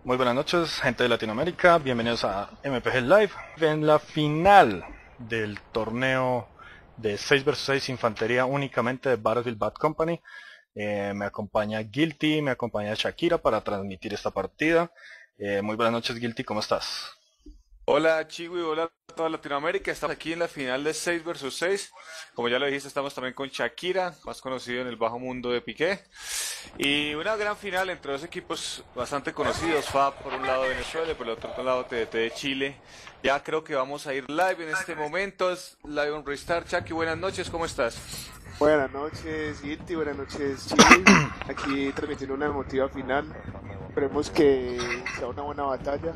Muy buenas noches, gente de Latinoamérica. Bienvenidos a MPG Live. En la final del torneo de 6 vs 6 Infantería únicamente de Battlefield Bad Company, me acompaña Guilty, me acompaña Shakira para transmitir esta partida. Muy buenas noches, Guilty, ¿cómo estás? Hola Chiwi, hola a toda Latinoamérica. Estamos aquí en la final de 6 versus 6. Como ya lo dijiste, estamos también con Shakira, más conocido en el bajo mundo de Piqué. Y una gran final entre dos equipos bastante conocidos, FAB por un lado Venezuela y por el otro lado TDT de Chile. Ya creo que vamos a ir live en este momento. Es Live on Restart. Chaki, buenas noches, ¿cómo estás? Buenas noches, Guilty, buenas noches, Chile. Aquí transmitiendo una emotiva final. Esperemos que sea una buena batalla.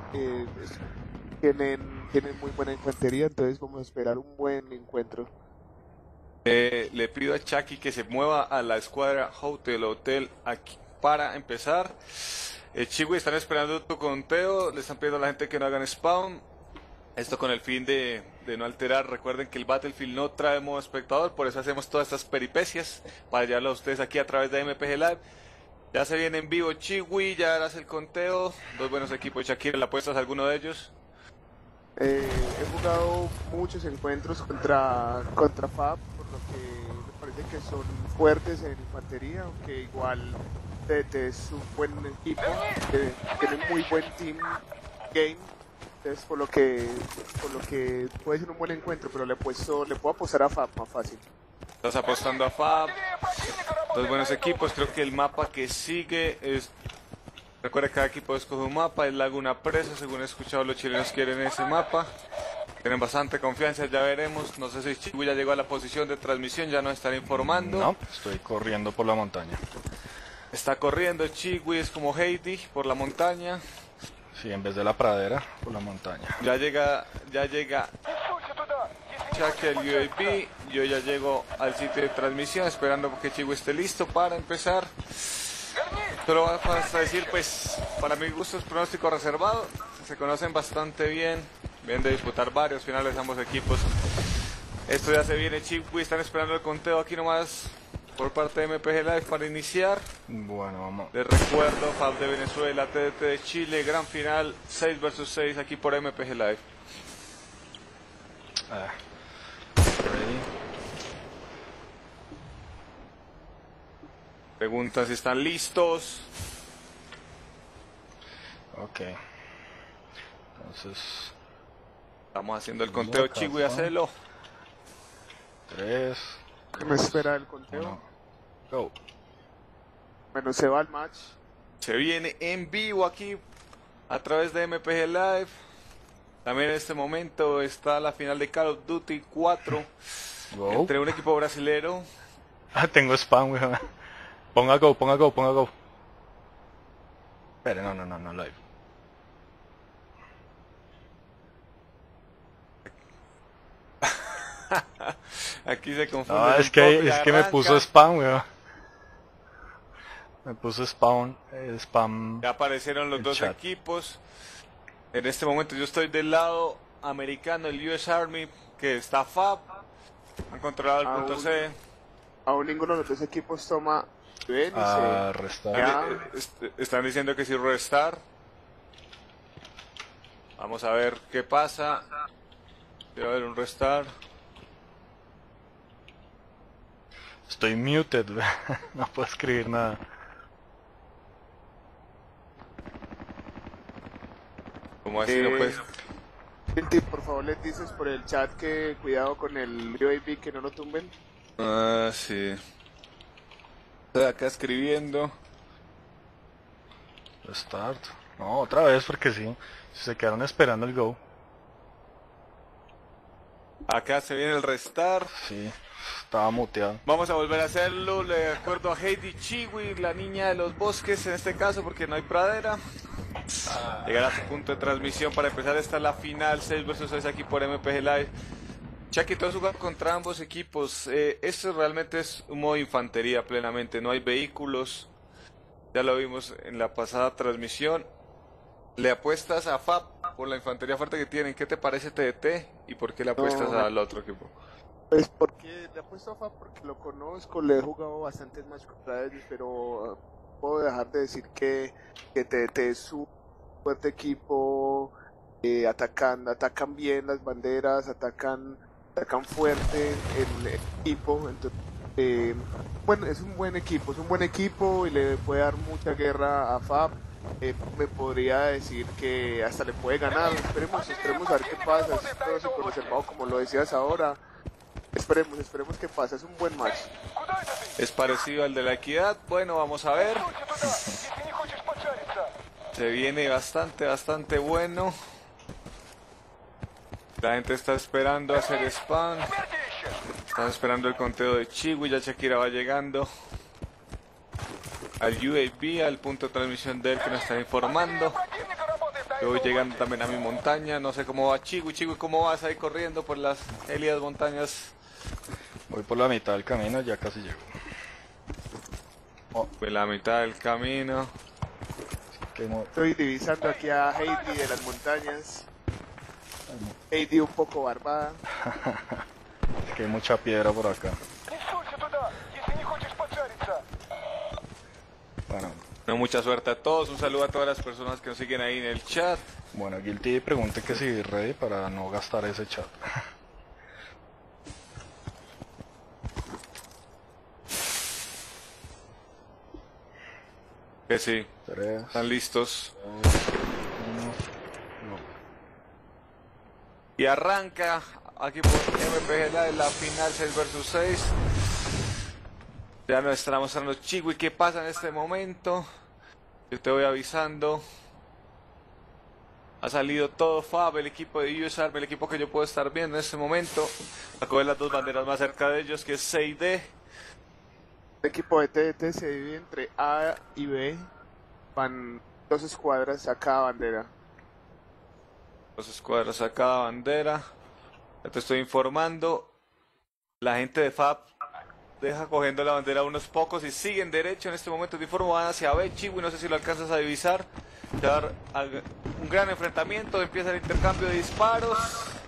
Tienen muy buena infantería, entonces vamos a esperar un buen encuentro. Le pido a Chucky que se mueva a la escuadra Hotel aquí para empezar. Chiwi, están esperando tu conteo, le están pidiendo a la gente que no hagan spawn. Esto con el fin de no alterar. Recuerden que el Battlefield no trae modo espectador, por eso hacemos todas estas peripecias para llevarlo a ustedes aquí a través de MPG Live. Ya se viene en vivo Chiwi, ya harás el conteo. Dos buenos equipos. Shakira, ¿le apuestas a alguno de ellos? He jugado muchos encuentros contra FAB, por lo que me parece que son fuertes en infantería, aunque igual TT es un buen equipo, tienen muy buen team game. Entonces, por lo que puede ser un buen encuentro, pero le puedo apostar a FAB más fácil. Estás apostando a FAB. Dos buenos equipos. Creo que el mapa que sigue es... Recuerda que cada equipo escoge un mapa. Es Laguna Presa. Según he escuchado, los chilenos quieren ese mapa. Tienen bastante confianza, ya veremos. No sé si Chiwi ya llegó a la posición de transmisión. Ya nos están informando. No, estoy corriendo por la montaña. Está corriendo Chiwi, es como Heidi por la montaña. Sí, en vez de la pradera, por la montaña. Ya llega Chucky al UAV. Yo ya llego al sitio de transmisión esperando que Chiwi esté listo para empezar. Solo vamos a decir, pues, para mi gusto es pronóstico reservado. Se conocen bastante bien. Vienen de disputar varios finales ambos equipos. Esto ya se viene, Chiwi. Están esperando el conteo aquí nomás por parte de MPG Live para iniciar. Bueno, vamos. Les recuerdo, FAB de Venezuela, TDT de Chile, gran final, 6 vs 6 aquí por MPG Live. Ready. Preguntan si están listos. Ok. Entonces, Estamos haciendo el conteo, Chiwi, hacelo. 3, ¿Qué me espera el conteo? 1, go. Bueno, se va el match. Se viene en vivo aquí a través de MPG Live. También en este momento está la final de Call of Duty 4 Go. entre un equipo brasilero. Ah, tengo spam, weón. Ponga go, ponga go, ponga go. Espere, no, live. Aquí se confunde. No, es que me puso spam, weón. Me puso spam. Ya aparecieron los el dos chat. equipos. En este momento yo estoy del lado americano, el US Army, que está FAB. Han controlado el punto C. Aún ninguno de los dos equipos toma bien y Restar. Ya. Están diciendo que si restart. Vamos a ver qué pasa. Debe haber un restart. Estoy muted, weón. No puedo escribir nada. Como así no puedes. Guilty, por favor les dices por el chat que cuidado con el UAV, que no lo tumben. Ah, sí. Estoy acá escribiendo. Restart. No, otra vez porque sí. Se quedaron esperando el go. Acá se viene el restart. Sí, estaba muteado. Vamos a volver a hacerlo. Le acuerdo a Heidi Chiwi, la niña de los bosques en este caso, porque no hay pradera. Llegará a su punto de transmisión para empezar. Esta la final 6 vs 6 aquí por MPG Live. Chucky, tú has jugado contra ambos equipos. Esto realmente es un modo de infantería plenamente. No hay vehículos. Ya lo vimos en la pasada transmisión. ¿Le apuestas a FAB por la infantería fuerte que tienen? ¿Qué te parece TDT? ¿Y por qué le apuestas No, al otro equipo? pues porque le apuesto a FAB porque lo conozco, le he jugado bastantes matches contra ellos, pero puedo dejar de decir que TDT es un fuerte equipo, atacan bien las banderas, atacan fuerte el equipo, entonces, bueno, es un buen equipo y le puede dar mucha guerra a FAB. Me podría decir que hasta le puede ganar, esperemos a ver qué pasa, es todo súper reservado como lo decías ahora, esperemos qué pasa, es un buen match. Es parecido al de la Equidad, bueno, vamos a ver. Se viene bastante bueno. La gente está esperando hacer spam. Están esperando el conteo de Chiwi, ya Shakira va llegando al UAV, al punto de transmisión de él que nos está informando. Yo voy llegando también a mi montaña, no sé cómo va Chiwi. Chiwi, ¿cómo vas ahí corriendo por las gélidas montañas? Voy por la mitad del camino, ya casi llego. Pues la mitad del camino. Estoy divisando aquí a Heidi de las montañas. Heidi un poco barbada. Es que hay mucha piedra por acá. Bueno. No, mucha suerte a todos, un saludo a todas las personas que nos siguen ahí en el chat. Bueno, Guilty pregunte que si ready para no gastar ese chat. Que sí, 3, están listos. 2, 1, y arranca aquí por MPG Live la final 6 vs 6. Ya nos está mostrando Chiwi qué pasa en este momento. Yo te voy avisando. Ha salido todo FAB, el equipo de US Army, el equipo que yo puedo estar viendo en este momento. Acabo de ver las dos banderas más cerca de ellos, que es C y D. El equipo de TDT se divide entre A y B. Van 2 escuadras a cada bandera. 2 escuadras a cada bandera. Ya te estoy informando. La gente de FAB deja cogiendo la bandera unos pocos y siguen derecho. En este momento te informo, van hacia B. Chiwi, no sé si lo alcanzas a divisar. Se va a dar un gran enfrentamiento. Empieza el intercambio de disparos.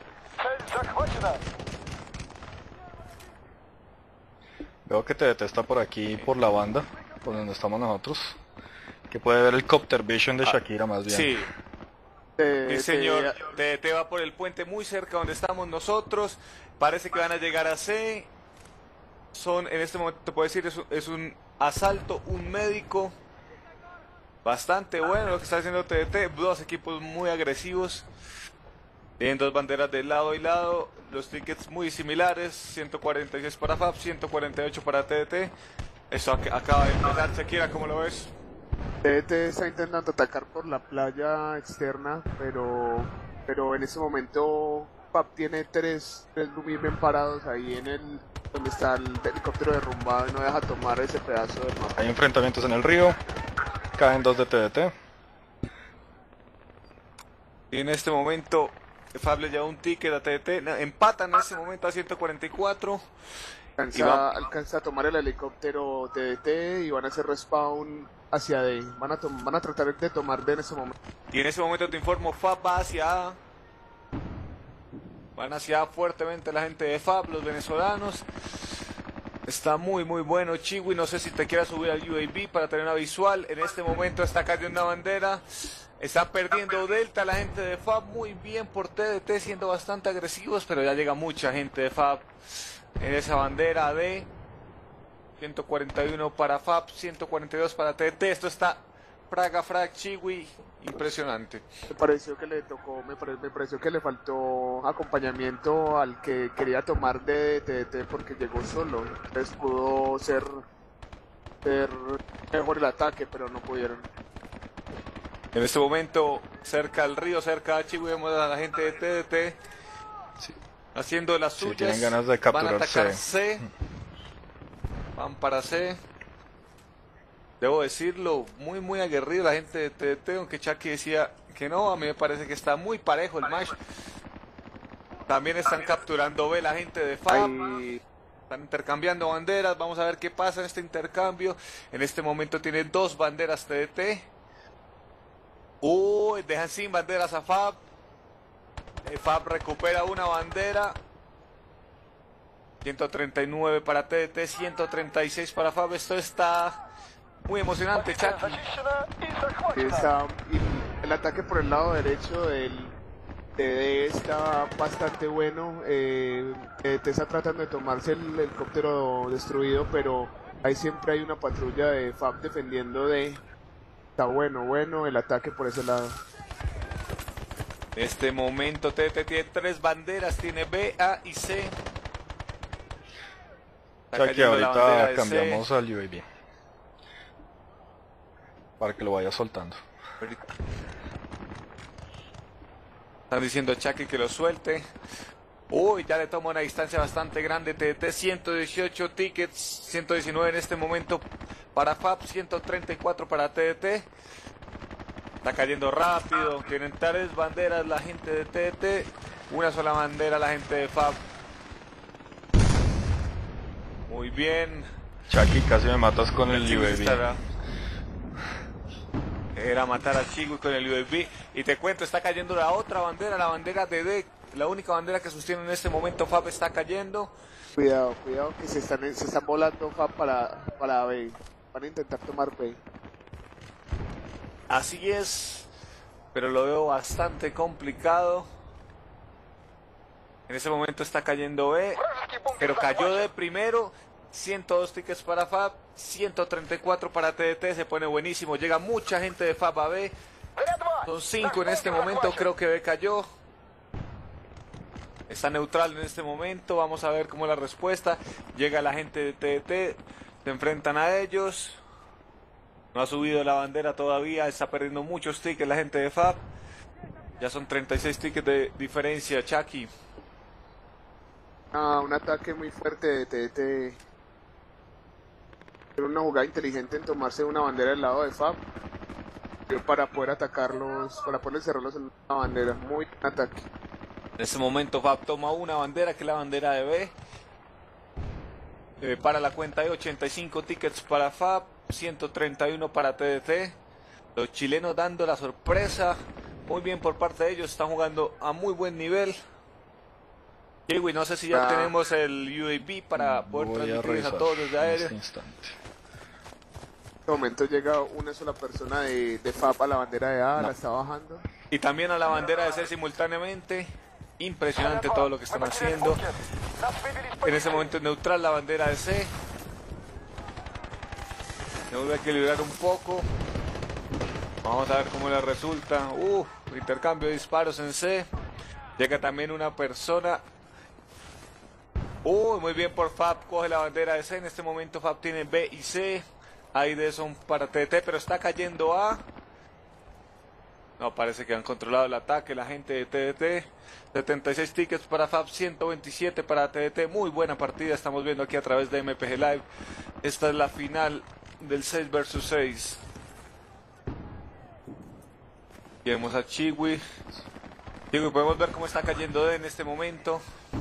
Veo que TDT está por aquí, por la banda, por donde estamos nosotros. Que puede ver el Copter Vision de Shakira más bien. Sí. Sí, señor. TDT va por el puente muy cerca donde estamos nosotros. Parece que van a llegar a C. Son, en este momento te puedo decir, es un asalto, un médico. Bastante bueno lo que está haciendo TDT. Dos equipos muy agresivos. Tienen dos banderas de lado y lado. Los tickets muy similares. 146 para FAB, 148 para TDT. Esto acaba de empezar. Shakira, ¿cómo lo ves? TDT está intentando atacar por la playa externa, pero en ese momento FAB tiene tres Lumi bien parados ahí en el donde está el helicóptero derrumbado y no deja tomar ese pedazo del mapa. Hay enfrentamientos en el río. Caen dos de TDT. Y en este momento FAB le lleva un ticket a TDT. Empatan en este momento a 144. Alcanza a tomar el helicóptero TDT y van a hacer respawn hacia D. Van a tratar de tomar D en ese momento. Y en ese momento te informo, FAB va hacia A. Van hacia A fuertemente la gente de FAB, los venezolanos. Está muy bueno Chiwi, no sé si te quieras subir al UAV para tener una visual. En este momento está cayendo una bandera. Está perdiendo Delta la gente de FAB, muy bien por TDT, siendo bastante agresivos, pero ya llega mucha gente de FAB en esa bandera de 141 para FAB, 142 para TDT. Esto está frag Chiwi, impresionante. Me pareció que le tocó, me pareció que le faltó acompañamiento al que quería tomar de TDT porque llegó solo. Entonces pudo ser mejor el ataque, pero no pudieron. En este momento, cerca al río, cerca de Chiwi, vemos a la gente de TDT haciendo las suyas. Tienen ganas de capturar. Van a atacar C. Van para C. Debo decirlo, muy aguerrido la gente de TDT, aunque Chucky decía que no, a mí me parece que está muy parejo el match. También están capturando B la gente de FAB. Están intercambiando banderas, vamos a ver qué pasa en este intercambio. En este momento tiene dos banderas TDT. Uy, dejan sin banderas a FAB. FAB recupera una bandera. 139 para TDT, 136 para FAB. Esto está muy emocionante, Chucky. Y el ataque por el lado derecho del TD está bastante bueno. Te está tratando de tomarse el helicóptero destruido, pero ahí siempre hay una patrulla de FAB defendiendo de... Está bueno el ataque por ese lado. En este momento TDT tiene 3 banderas, tiene B, A y C. Está Ya que cayendo la bandera ahorita de cambiamos C. al UAV. Para que lo vaya soltando. Están diciendo a Chucky que lo suelte. Uy, ya le toma una distancia bastante grande. TDT 118 tickets, 119 en este momento para FAB, 134 para TDT. Está cayendo rápido. Tienen 3 banderas la gente de TDT, una sola bandera la gente de FAB. Muy bien. Chucky, casi me matas con el UAV. Era matar a Chiwi con el UAV. Y te cuento, está cayendo la otra bandera, la bandera de D. La única bandera que sostiene en este momento FAB está cayendo. Cuidado que se están volando FAB para B. Van a intentar tomar B. Así es, pero lo veo bastante complicado. En ese momento está cayendo B, pero cayó D primero. 102 tickets para FAB, 134 para TDT, se pone buenísimo. Llega mucha gente de FAB a B. Son 5 en este momento, creo que B cayó. Está neutral en este momento, vamos a ver cómo es la respuesta. Llega la gente de TDT, se enfrentan a ellos. No ha subido la bandera todavía, está perdiendo muchos tickets la gente de FAB. Ya son 36 tickets de diferencia, Chucky. Un ataque muy fuerte de TDT. Era una jugada inteligente en tomarse una bandera del lado de FAB para poder atacarlos, para poder cerrarlos en una bandera. Muy buen ataque. En este momento FAB toma una bandera, que es la bandera de B. Para la cuenta de 85 tickets para FAB, 131 para TDT. Los chilenos dando la sorpresa. Muy bien por parte de ellos, están jugando a muy buen nivel. Kiwi, no sé si ya tenemos el UAV para poder transmitirles a todos desde aéreo. En este momento llega una sola persona de FAB a la bandera de A, la está bajando. Y también a la bandera de C simultáneamente. Impresionante todo lo que están haciendo. En ese momento es neutral la bandera de C. Se vuelve a equilibrar un poco. Vamos a ver cómo le resulta. Intercambio de disparos en C. Llega también una persona. Muy bien por FAB, coge la bandera de C. En este momento FAB tiene B y C. Ahí D son para TDT, pero está cayendo A. No, parece que han controlado el ataque la gente de TDT. 76 tickets para FAB, 127 para TDT. Muy buena partida, estamos viendo aquí a través de MPG Live. Esta es la final del 6 vs 6. Vemos a Chiwi. Chiwi, podemos ver cómo está cayendo D en este momento.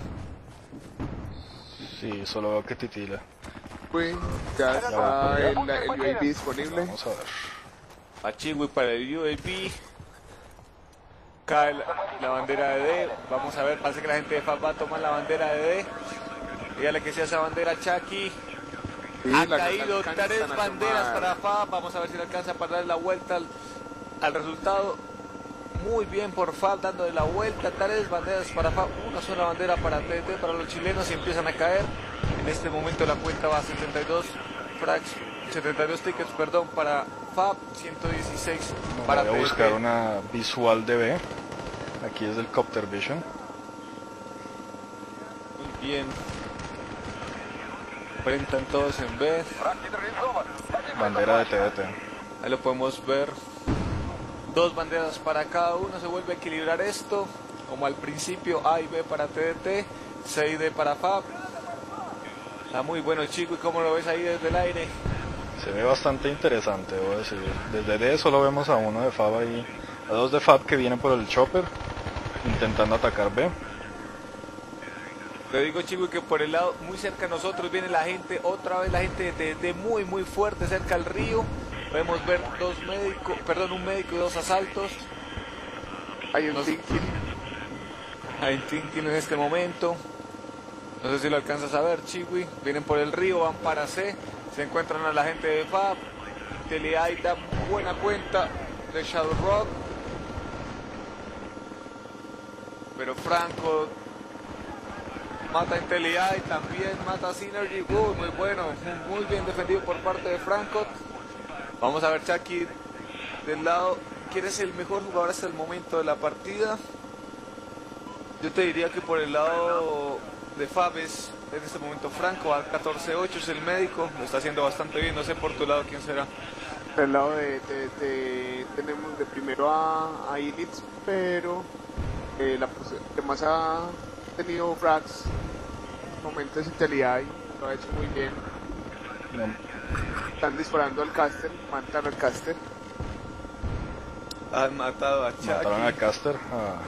Sí, solo veo que titila. Ya está el UAV disponible. Vamos a ver. A Chiwi para el UAV. Cae la bandera de D. Vamos a ver, parece que la gente de FAB va a tomar la bandera de D. Dígale que sea esa bandera, Chucky. Ha caído 3 banderas para FAB. Vamos a ver si le alcanza para darle la vuelta al resultado. Muy bien por FAB dándole la vuelta. 3 banderas para FAB, una sola bandera para TDT, para los chilenos, y empiezan a caer. En este momento la cuenta va a 72 tickets, perdón, para FAB, 116 para TDT. Voy a buscar una visual de B. Aquí es el Copter Vision. Muy bien. Enfrentan todos en B. Bandera de TDT. Ahí lo podemos ver. 2 banderas para cada uno. Se vuelve a equilibrar esto. Como al principio, A y B para TDT. C y D para FAB. Está muy bueno, chico. ¿Y cómo lo ves ahí desde el aire? Se ve bastante interesante, debo decir. Desde D solo vemos a uno de FAB ahí. A 2 de FAB que vienen por el chopper. Intentando atacar B. Te digo, chico, que por el lado muy cerca de nosotros viene la gente. Otra vez la gente de TDT muy fuerte cerca al río. Podemos ver un médico y 2 asaltos. Hay un Tinkin. Hay un Tinkin en este momento. No sé si lo alcanzas a ver, Chiwi. Vienen por el río, van para C. Se encuentran a la gente de FAB. Inteliai da buena cuenta de Shadow Rock. Pero Franco mata a Inteliai, también mata a Synergy. Muy bueno, muy bien defendido por parte de Franco. Vamos a ver Chucky del lado. ¿Quién es el mejor jugador hasta el momento de la partida? Yo te diría que por el lado de Fab es en este momento Franco, a 14-8 es el médico, lo está haciendo bastante bien, no sé por tu lado quién será. Del lado tenemos de primero a Ilitz, pero la que más ha tenido frags momentos es Inteliai, lo ha hecho muy bien. Están disparando al caster, matan al caster. Han matado a Chucky. Mataron al caster.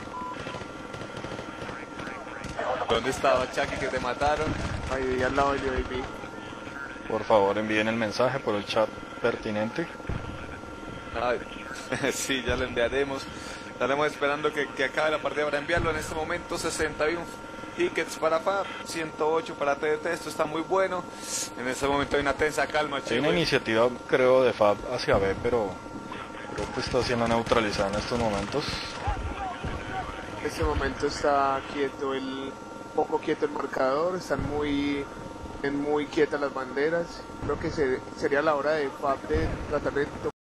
¿Dónde estaba Chucky que te mataron? Ahí al lado de UAV. Por favor envíen el mensaje por el chat pertinente. Ay, sí, ya lo enviaremos. Estaremos esperando que acabe la partida para enviarlo. En este momento 61 tickets para FAB, 108 para TDT. Esto está muy bueno. En este momento hay una tensa calma. Hay una iniciativa, creo, de FAB hacia B, pero creo que está siendo neutralizada en estos momentos. En este momento está quieto poco quieto el marcador, están muy quietas las banderas. Creo que sería la hora de FAB de tratar de